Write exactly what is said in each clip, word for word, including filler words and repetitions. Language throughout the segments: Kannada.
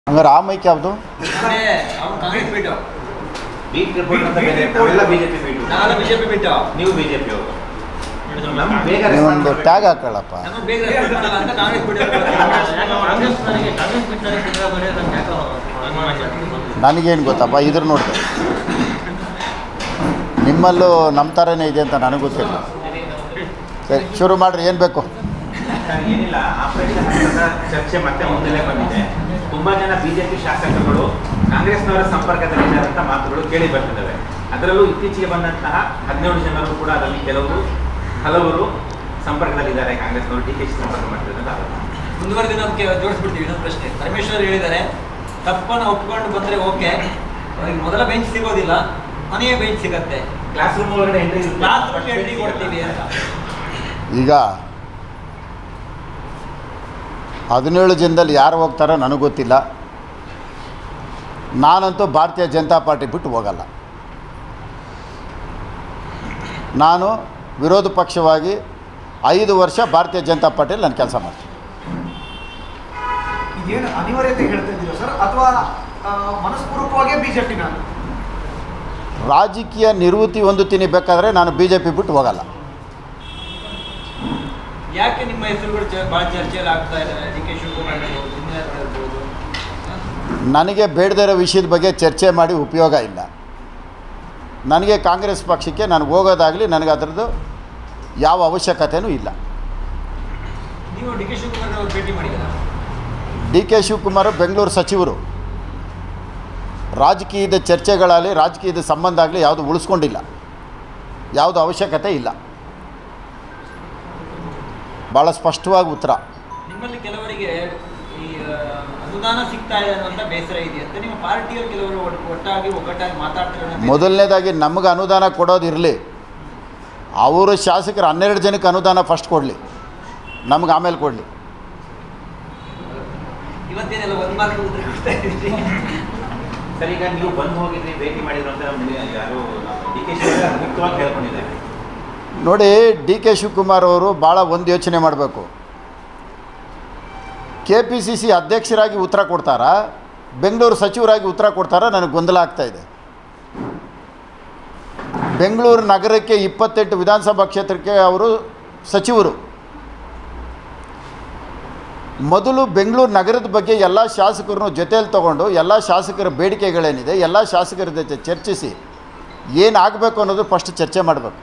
ಹಂಗಾರೆ ಆ ಮೈಕ್ ಯಾವುದು? ನೀವೊಂದು ಟ್ಯಾಗ್ ಹಾಕೊಳ್ಳಪ್ಪ. ನನಗೇನು ಗೊತ್ತಪ್ಪ, ಇದ್ರ ನೋಡಿದೆ ನಿಮ್ಮಲ್ಲೂ ನಮ್ಮ ಥರನೇ ಇದೆ ಅಂತ ನನಗೆ ಗೊತ್ತಿಲ್ಲ. ಸರಿ, ಶುರು ಮಾಡಿರಿ, ಏನು ಬೇಕು? ಏನಿಲ್ಲ, ಆಪರೇಷನ್ ಚರ್ಚೆ ಮತ್ತೆ ಮುಂದೆ ಬಂದಿದೆ. ತುಂಬಾ ಜನ ಬಿಜೆಪಿ ಶಾಸಕರು ಕಾಂಗ್ರೆಸ್ನವರ ಸಂಪರ್ಕದಲ್ಲಿದ್ದಾರೆ ಅಂತ ಮಾತುಗಳು ಕೇಳಿ ಬರ್ತಿದ್ದಾವೆ. ಅದರಲ್ಲೂ ಇತ್ತೀಚೆಗೆ ಬಂದಂತಹ ಹದಿನೇಳು ಜನರು ಕೂಡ ಅದರಲ್ಲಿ ಕೆಲವರು ಹಲವರು ಸಂಪರ್ಕದಲ್ಲಿದ್ದಾರೆ. ಕಾಂಗ್ರೆಸ್ನವರು ಡಿ ಕೆ ಶಿ ಸಂಪರ್ಕ ಮಾಡ್ತಿದ್ದಾರೆ. ಮುಂದುವರೆದು ನಮಗೆ ಜೋಡಿಸ್ಬಿಡ್ತೀವಿ. ಇನ್ನೊಂದು ಪ್ರಶ್ನೆ, ಪರಮೇಶ್ವರ್ ಹೇಳಿದ್ದಾರೆ ತಪ್ಪನ್ನು ಒಪ್ಕೊಂಡು ಬಂದರೆ ಓಕೆ, ಅವ್ರಿಗೆ ಮೊದಲ ಬೆಂಚ್ ಸಿಗೋದಿಲ್ಲ, ಮನೆಯ ಬೆಂಚ್ ಸಿಗತ್ತೆ, ಕ್ಲಾಸ್ ರೂಮ್ ಒಳಗಡೆ ಎಂಟ್ರಿ ಕ್ಲಾಸ್ ರೂಮ್ ಎಂಟ್ರಿ ಕೊಡ್ತೀವಿ ಅಂತ. ಈಗ ಹದಿನೇಳು ಜನದಲ್ಲಿ ಯಾರು ಹೋಗ್ತಾರೋ ನನಗೆ ಗೊತ್ತಿಲ್ಲ. ನಾನಂತೂ ಭಾರತೀಯ ಜನತಾ ಪಾರ್ಟಿ ಬಿಟ್ಟು ಹೋಗಲ್ಲ. ನಾನು ವಿರೋಧ ಪಕ್ಷವಾಗಿ ಐದು ವರ್ಷ ಭಾರತೀಯ ಜನತಾ ಪಾರ್ಟಿಯಲ್ಲಿ ನಾನು ಕೆಲಸ ಮಾಡ್ತೀನಿ. ಇದೇನು ಅನಿವಾರ್ಯತೆ ಹೇಳ್ತಾ ಇದ್ದೀರಾ ಸರ್, ಅಥವಾ ಮನಸ್ಪೂರ್ವಕವಾಗಿ ಬಿಜೆಪಿ? ನಾನು ರಾಜಕೀಯ ನಿವೃತ್ತಿ ಹೊಂದುತ್ತೀನಿ, ಬೇಕಾದರೆ ನಾನು ಬಿ ಜೆ ಪಿ ಬಿಟ್ಟು ಹೋಗಲ್ಲ. ಯಾಕೆ ನಿಮ್ಮ ಹೆಸರುಗಳು ಭಾಳ ಚರ್ಚೆಯಲ್ಲಿ ಆಗ್ತಾ ಇದ್ದಾರೆ? ಡಿ ಕೆ ಶಿವಕುಮಾರ್ ಇರ್ಬೋದು, ಇರ್ಬೋದು. ನನಗೆ ಬೇಡದೇ ಇರೋ ವಿಷಯದ ಬಗ್ಗೆ ಚರ್ಚೆ ಮಾಡಿ ಉಪಯೋಗ ಇಲ್ಲ. ನನಗೆ ಕಾಂಗ್ರೆಸ್ ಪಕ್ಷಕ್ಕೆ ನಾನು ಹೋಗೋದಾಗಲಿ ನನಗೆ ಅದರದ್ದು ಯಾವ ಅವಶ್ಯಕತೆಯೂ ಇಲ್ಲ. ನೀವು ಡಿ ಕೆ ಶಿವಕುಮಾರ್ ಅವರು ಭೇಟಿ ಮಾಡಿದ್ದೀರಾ? ಡಿ ಕೆ ಶಿವಕುಮಾರ್ ಬೆಂಗಳೂರು ಸಚಿವರು. ರಾಜಕೀಯದ ಚರ್ಚೆಗಳಲ್ಲಿ ರಾಜಕೀಯದ ಸಂಬಂಧ ಆಗಲಿ ಯಾವುದು ಉಳಿಸ್ಕೊಂಡಿಲ್ಲ, ಯಾವುದು ಅವಶ್ಯಕತೆ ಇಲ್ಲ. ಭಾಳ ಸ್ಪಷ್ಟವಾಗಿ ಉತ್ತರ. ನಿಮ್ಮಲ್ಲಿ ಕೆಲವರಿಗೆ ಈ ಅನುದಾನ ಸಿಗ್ತಾ ಇದೆ ಅನ್ನೋಂಥ ಬೇಸರ ಇದೆ ಅಂತ ನಿಮ್ಮ ಪಾರ್ಟಿಯವರು ಕೆಲವರು ಒಟ್ಟಾಗಿ ಒಗ್ಗಟ್ಟಾಗಿ ಮಾತಾಡ್ತಾರೆ. ಮೊದಲನೇದಾಗಿ ನಮಗೆ ಅನುದಾನ ಕೊಡೋದಿರಲಿ, ಅವರು ಶಾಸಕರು ಹನ್ನೆರಡು ಜನಕ್ಕೆ ಅನುದಾನ ಫಸ್ಟ್ ಕೊಡಲಿ, ನಮ್ಗೆ ಆಮೇಲೆ ಕೊಡಲಿ. ಇವತ್ತೇನೆಲ್ಲ ಒಂದು ಮಾರ್ಕ್ ಉತ್ತರ ಕೊಡ್ತಾ ಇದ್ದೀರಿ. ಸರ್, ಈಗ ನೀವು ಬಂದು ಹೋಗಿದ್ರಿ, ಭೇಟಿ ಮಾಡಿದ್ರು ಅಂತ ನಮಗೆ ಯಾರು ಡಿ ಕೆ ಶಿ ಮುಕ್ತವಾಗಿ ಕೇಳ್ಕೊಂಡಿದ್ದಾರೆ. ನೋಡಿ, ಡಿ ಕೆ ಶಿವಕುಮಾರ್ ಅವರು ಭಾಳ ಒಂದು ಯೋಚನೆ ಮಾಡಬೇಕು. ಕೆ ಪಿ ಸಿ ಸಿ ಅಧ್ಯಕ್ಷರಾಗಿ ಉತ್ತರ ಕೊಡ್ತಾರಾ, ಬೆಂಗಳೂರು ಸಚಿವರಾಗಿ ಉತ್ತರ ಕೊಡ್ತಾರಾ? ನನಗೆ ಗೊಂದಲ ಆಗ್ತಾಯಿದೆ. ಬೆಂಗಳೂರು ನಗರಕ್ಕೆ ಇಪ್ಪತ್ತೆಂಟು ವಿಧಾನಸಭಾ ಕ್ಷೇತ್ರಕ್ಕೆ ಅವರು ಸಚಿವರು. ಮೊದಲು ಬೆಂಗಳೂರು ನಗರದ ಬಗ್ಗೆ ಎಲ್ಲ ಶಾಸಕರನ್ನು ಜೊತೆಯಲ್ಲಿ ತೊಗೊಂಡು ಎಲ್ಲ ಶಾಸಕರ ಬೇಡಿಕೆಗಳೇನಿದೆ ಎಲ್ಲ ಶಾಸಕರ ಜೊತೆ ಚರ್ಚಿಸಿ ಏನಾಗಬೇಕು ಅನ್ನೋದು ಫಸ್ಟ್ ಚರ್ಚೆ ಮಾಡಬೇಕು.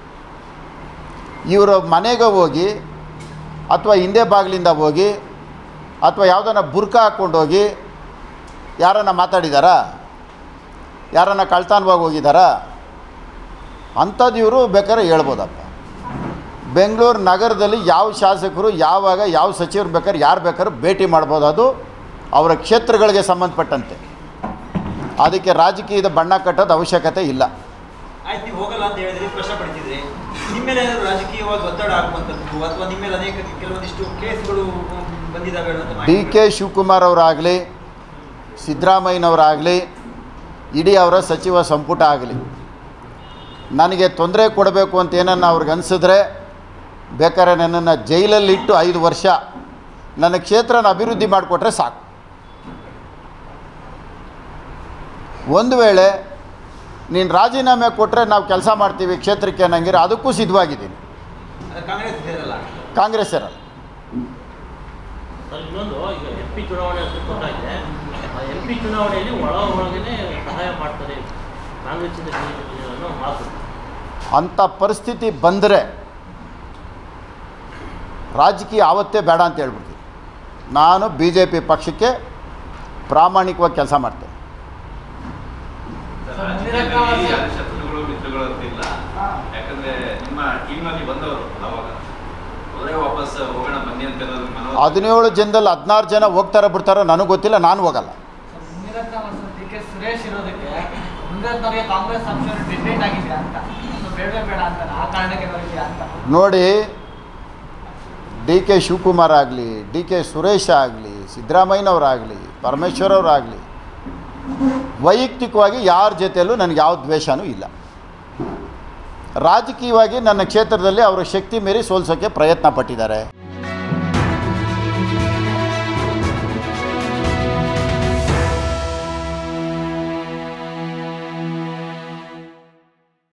ಇವರು ಮನೆಗೆ ಹೋಗಿ ಅಥವಾ ಹಿಂದೆ ಬಾಗಿಲಿಂದ ಹೋಗಿ ಅಥವಾ ಯಾವುದನ್ನ ಬುರ್ಕ ಹಾಕ್ಕೊಂಡು ಹೋಗಿ ಯಾರನ್ನ ಮಾತಾಡಿದಾರಾ, ಯಾರನ್ನ ಕಳ್ತಾನವಾಗಿ ಹೋಗಿದ್ದಾರಾ ಅಂಥದ್ದು ಇವರು ಬೇಕಾದ್ರೆ ಹೇಳ್ಬೋದಪ್ಪ. ಬೆಂಗಳೂರು ನಗರದಲ್ಲಿ ಯಾವ ಶಾಸಕರು ಯಾವಾಗ ಯಾವ ಸಚಿವರು ಬೇಕಾದ್ರೆ ಯಾರು ಬೇಕಾದ್ರೂ ಭೇಟಿ ಮಾಡ್ಬೋದು, ಅದು ಅವರ ಕ್ಷೇತ್ರಗಳಿಗೆ ಸಂಬಂಧಪಟ್ಟಂತೆ. ಅದಕ್ಕೆ ರಾಜಕೀಯದ ಬಣ್ಣ ಕಟ್ಟೋದು ಅವಶ್ಯಕತೆ ಇಲ್ಲ. ಆಯ್ತು, ನೀವು ಹೋಗಲ್ಲ ಅಂತ ಹೇಳಿದ್ರಿ, ಸ್ಪಷ್ಟಪಡಿಸಿದ್ರಿ. ನಿಮ್ಮ ಮೇಲೆ ಏನಾದರೂ ರಾಜಕೀಯವಾಗಿ ಒತ್ತಡ ಆಗುವಂಥದ್ದು ಅಥವಾ ನಿಮ್ಮ ಮೇಲೆ ಅನೇಕ ಕೆಲವೊಂದಿಷ್ಟು ಕೇಸ್ಗಳು ಬಂದಿದ್ದಾವೆ ಅಂತ? ಡಿ ಕೆ ಶಿವಕುಮಾರ್ ಅವರಾಗಲಿ, ಸಿದ್ದರಾಮಯ್ಯನವರಾಗಲಿ, ಇಡೀ ಅವರ ಸಚಿವ ಸಂಪುಟ ಆಗಲಿ ನನಗೆ ತೊಂದರೆ ಕೊಡಬೇಕು ಅಂತ ಏನನ್ನು ಅವ್ರಿಗೆ ಅನಿಸಿದ್ರೆ ಬೇಕಾದ್ರೆ ನನ್ನನ್ನು ಜೈಲಲ್ಲಿಟ್ಟು ಐದು ವರ್ಷ ನನ್ನ ಕ್ಷೇತ್ರನ ಅಭಿವೃದ್ಧಿ ಮಾಡಿಕೊಟ್ರೆ ಸಾಕು. ಒಂದು ವೇಳೆ ನೀನು ರಾಜೀನಾಮೆ ಕೊಟ್ಟರೆ ನಾವು ಕೆಲಸ ಮಾಡ್ತೀವಿ ಕ್ಷೇತ್ರಕ್ಕೆ ಅನ್ನಂಗಿರ ಅದಕ್ಕೂ ಸಿದ್ಧವಾಗಿದ್ದೀನಿ. ಕಾಂಗ್ರೆಸ್ ಸೇರಲ್ಲ, ಕಾಂಗ್ರೆಸ್ ಇರಲ್ಲ. ಇನ್ನೊಂದು, ಈಗ ಎಂ ಪಿ ಚುನಾವಣೆ ಗೊತ್ತಾಗಿದೆ. ಆ ಎಂ ಪಿ ಚುನಾವಣೆಯಲ್ಲಿ ಒಳ ಒಳಗೇ ಸಹಾಯ ಮಾಡ್ತಾರೆ ಕಾಂಗ್ರೆಸ್ಸಿಂದ ಅನ್ನೋ ಮಾತು. ಅಂಥ ಪರಿಸ್ಥಿತಿ ಬಂದರೆ ರಾಜಕೀಯ ಆವತ್ತೇ ಬೇಡ ಅಂತ ಹೇಳ್ಬಿಡ್ತೀನಿ. ನಾನು ಬಿ ಜೆ ಪಿ ಪಕ್ಷಕ್ಕೆ ಪ್ರಾಮಾಣಿಕವಾಗಿ ಕೆಲಸ ಮಾಡ್ತೇನೆ. ಶತ್ರುಗಳು ಮಿತ್ರಗಳು ಇರ್ತಿಲ್ಲ, ಯಾಕಂದ್ರೆ ನಿಮ್ಮ ಟೀಮ್ನಲ್ಲಿ ಬಂದವರು ಅವಾಗ ವಾಪಸ್ ಹೋಗೋಣ ಬನ್ನಿ ಅಂತ ಹದಿನೇಳು ಜನದಲ್ಲಿ ಹದಿನಾರು ಜನ ಹೋಗ್ತಾರ ಬಿಡ್ತಾರೋ ನನಗೆ ಗೊತ್ತಿಲ್ಲ, ನಾನು ಹೋಗಲ್ಲ. ಡಿ ಕೆ ಸುರೇಶ್ ಇರೋದಕ್ಕೆ ಮುಂದಿನವರಿಗೆ ಕಾಂಗ್ರೆಸ್ ಅಂಶ ಡಿಪೆಂಡ್ ಆಗಿದೆ ಅಂತ, ಬೇಡ ಬೇಡ ಅಂತ ಆ ಕಾರಣಕ್ಕೆ ಅಂತ ನೋಡಿ, ಡಿ ಕೆ ಶಿವಕುಮಾರ್ ಆಗಲಿ, ಡಿ ಕೆ ಸುರೇಶ್ ಆಗಲಿ, ಸಿದ್ದರಾಮಯ್ಯನವರಾಗಲಿ, ಪರಮೇಶ್ವರ್ ಅವರಾಗಲಿ, ವೈಯಕ್ತಿಕವಾಗಿ ಯಾರ ಜೊತೆಯಲ್ಲೂ ನನಗೆ ಯಾವ ದ್ವೇಷವೂ ಇಲ್ಲ. ರಾಜಕೀಯವಾಗಿ ನನ್ನ ಕ್ಷೇತ್ರದಲ್ಲಿ ಅವರ ಶಕ್ತಿ ಮೀರಿ ಸೋಲ್ಸೋಕ್ಕೆ ಪ್ರಯತ್ನ ಪಟ್ಟಿದ್ದಾರೆ.